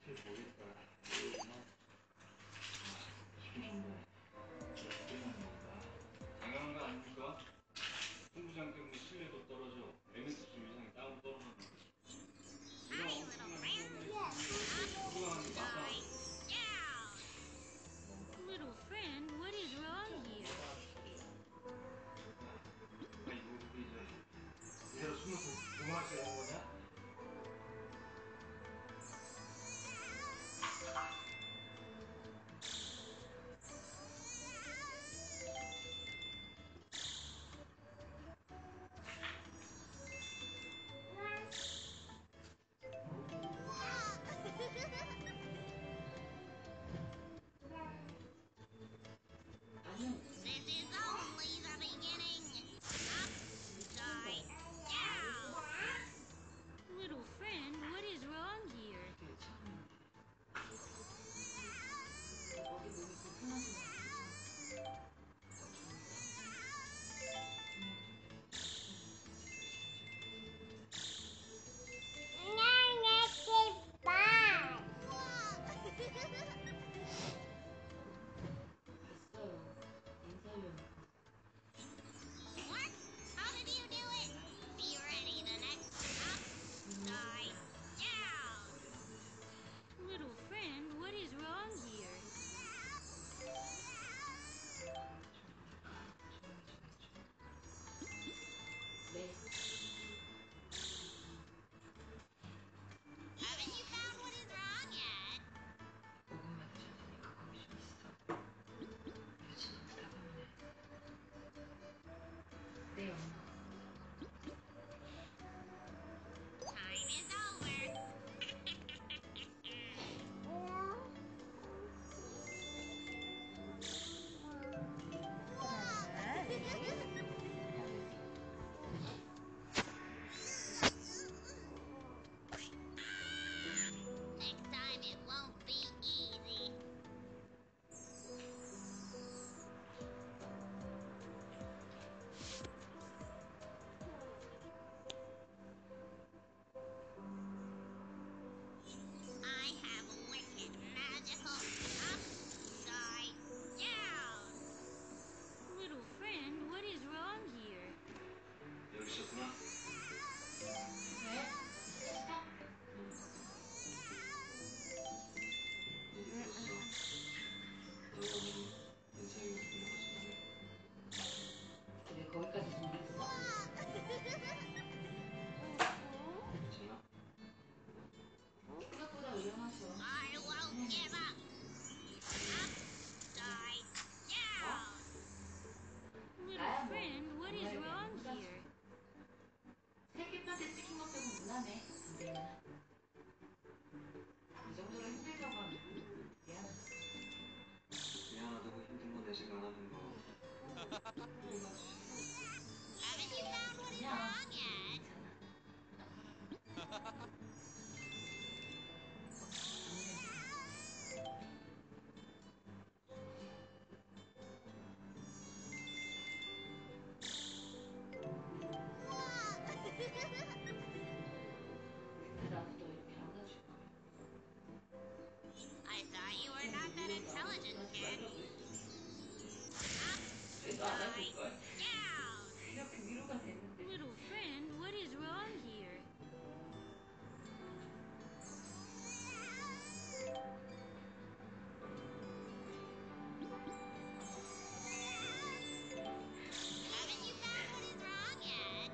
당연한 거 아닙니까? 홍부장 때문에 신뢰도 떨어져. MSG 위상이 다운 떨어지는 거. 이런 엄청난 행동을 소중한 게 맞다. Little friend, what is wrong here? 아, 이거 이제 이대로 숨을 그만할 수 있는 거냐? This is only the beginning. Upside down. Little friend, what is wrong here? What? How did you do it? Be ready the next upside down. Little friend, what is wrong here? Haven't you found what is wrong yet? Time is over. Next time it won't be easy. I have wicked magical upside down. Little friend, what is wrong here? 여기 있었구나. 거기까지 준비했어? 괜찮아? 생각보다 위험하셔. I won't give up. Upside down. Little friend, what is wrong here? 새끼한테 찍힌 것 빼고 무난해. 근데 이 정도로 힘들다고 하면 미안하지. 미안하다고 힘든 거 내색 안 하는 거. 우리가 Haven't you found what is wrong yet? 근데 나도 너 이렇게 안아줄 거야. I thought you were not that intelligent, kid. 쟤도 안아줄 Upside 거야. down. 이렇게 위로가 됐는데. Little friend, what is wrong here? Haven't you found what is wrong yet?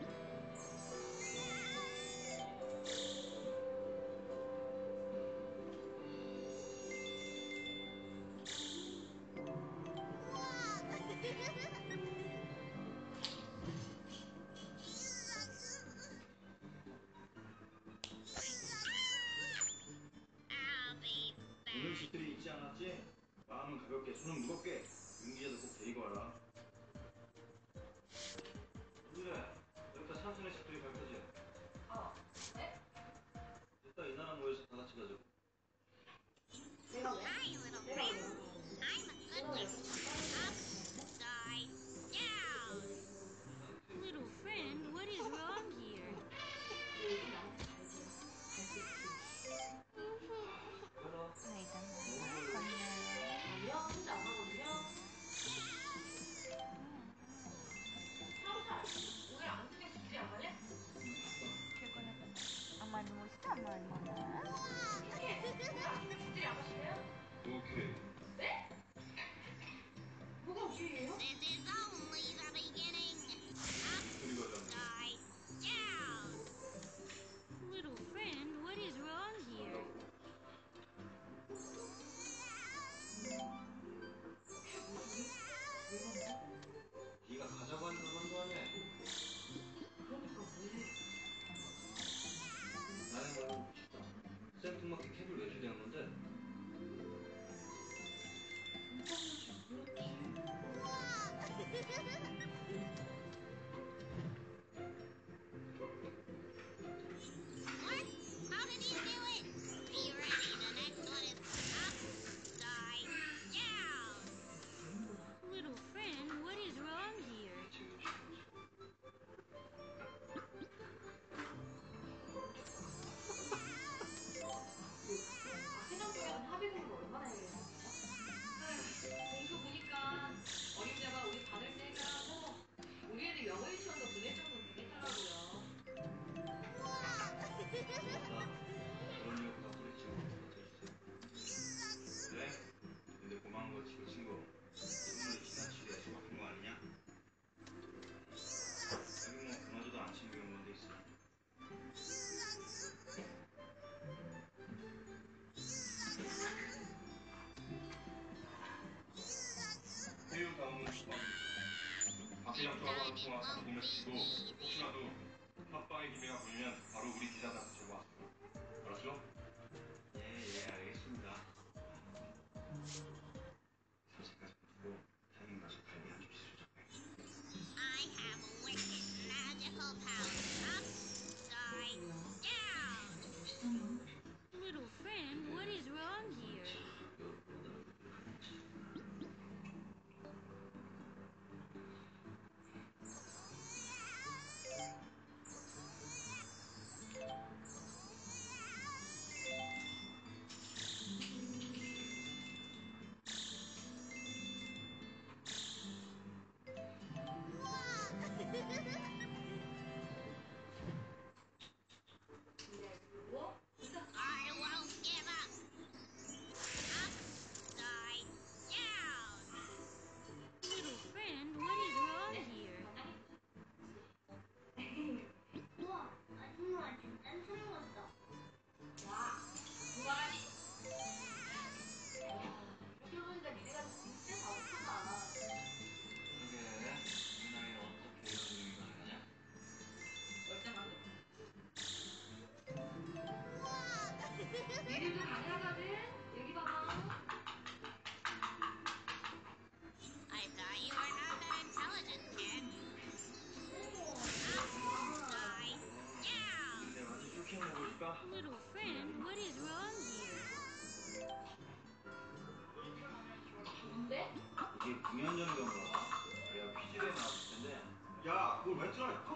I'll be 있는 back. 집들이 있지 않았지? 마음은 가볍게, 손은 무겁게. 윤기자도 꼭 데리고 와라. 그래, 여기다 산소의 집들이 갈 거지? 네? 이따 이 나라 모여서 다 같이 가자고. 내가 왜? Hi, little friend. I'm a good girl. Upside down. Little friend, what is wrong here? 왜 이렇게 나한테 잘 돼? 갈수 있지. Come on, Mama. 집들이 안 가실래요? 오케이. 네? 뭐가 우리예요? This is only the beginning. 그리고 좀 Upside down. Little friend, what is wrong here? 네가 가자고 하니까 그런 거 아니야? 그러니까 왜? 나는 말고 싶다. 생뚱맞게 캡을 왜 주게 한 건데? What? How did you do it? Be ready, the next one is upside down. Little friend, what is wrong here? 회장 쪽에는 합의금을 얼마나 해야 되나요? 공수 보니까 어린자가 우리 받을 때 해결하고 우리 애들 영어 유치원도 보낼 정도 되겠더라고요. 맞다. 그런 이유 갖고 있지. 그래? 근데 고마운 거 치고 친구. 선물이 지나치게 소박한 거 아니냐? 여기 뭐 그마저도 안 챙겨온 건데 있어. 회유 다음은 수박. 박회장 저하고 통화 가서 보면 주시고 혹시라도 합방의 기회가 보이면 바로 우리 기자들한테 제보하세요. 알았죠? 예, 알겠습니다. 사실까지 보고 타이밍 맞춰 갈비 한 접시 수정해. I have wicked magical powers. Upside down. Little friend, what is wrong here? 그리고 I won't give up. Upside down. Little friend, what is wrong here? 우와, 아줌마 진짜 생겼다. 와, 두바라지. 이렇게 보니까 니네가 진짜 바보구나. 그러게, 이 나이에 어떻게 이런 일을 하냐? 멀쩡한 거. 니들도 가능하거든? 여기 봐봐. I thought you were not that intelligent, kid. Upside down. 근데 완전 쇼킹해 보일까? Little friend, what is wrong here? 뭔데? 이게 9년 전 경우가 내가 퀴즈에 나왔을 텐데 야, 그걸 왜 틀어?